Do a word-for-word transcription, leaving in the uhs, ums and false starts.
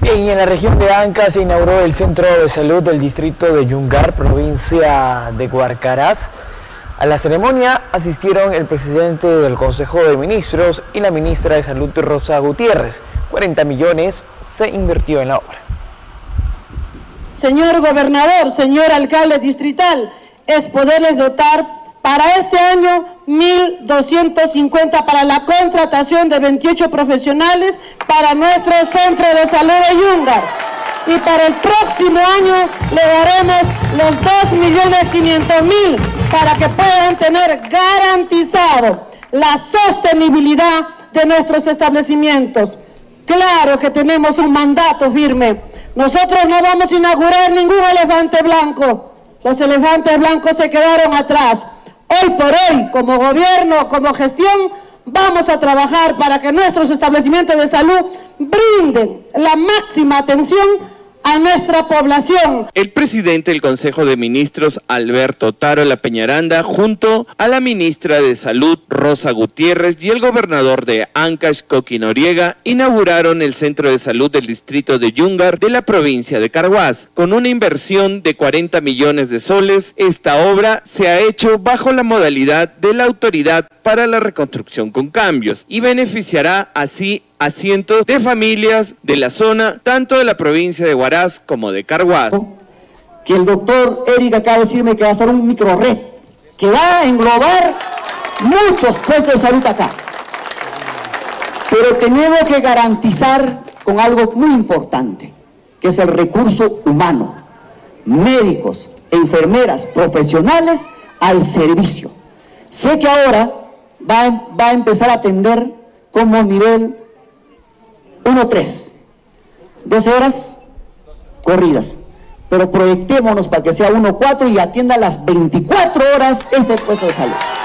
Y en la región de Ancash se inauguró el Centro de Salud del distrito de Yungar, provincia de Huarcarás. A la ceremonia asistieron el presidente del Consejo de Ministros y la ministra de Salud, Rosa Gutiérrez. cuarenta millones se invirtió en la obra. Señor gobernador, señor alcalde distrital, es poderles dotar para este año mil doscientos cincuenta para la contratación de veintiocho profesionales para nuestro centro de salud de Yungar. Y para el próximo año le daremos los dos millones quinientos mil para que puedan tener garantizado la sostenibilidad de nuestros establecimientos. Claro que tenemos un mandato firme. Nosotros no vamos a inaugurar ningún elefante blanco. Los elefantes blancos se quedaron atrás. Hoy por hoy, como gobierno, como gestión, vamos a trabajar para que nuestros establecimientos de salud brinden la máxima atención a nuestra población. El presidente del Consejo de Ministros, Alberto Tarola Peñaranda, junto a la ministra de Salud, Rosa Gutiérrez, y el gobernador de Ancash, Coqui Noriega, inauguraron el Centro de Salud del distrito de Yungar de la provincia de Carhuaz. Con una inversión de cuarenta millones de soles, esta obra se ha hecho bajo la modalidad de la Autoridad para la Reconstrucción con Cambios y beneficiará así a cientos de familias de la zona, tanto de la provincia de Huaraz como de Carhuaz. Que el doctor Eric acaba de decirme que va a ser un microred, que va a englobar muchos puestos de salud acá. Pero tenemos que garantizar con algo muy importante, que es el recurso humano. Médicos, enfermeras, profesionales al servicio. Sé que ahora va, va a empezar a atender como nivel uno tres, doce horas corridas, pero proyectémonos para que sea uno cuatro y atienda las veinticuatro horas este puesto de salud.